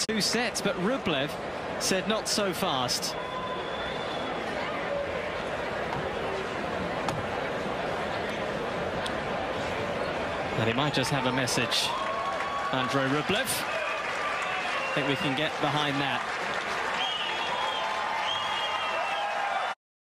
2 sets, but Rublev said not so fast. And he might just have a message, Andrey Rublev. I think we can get behind that.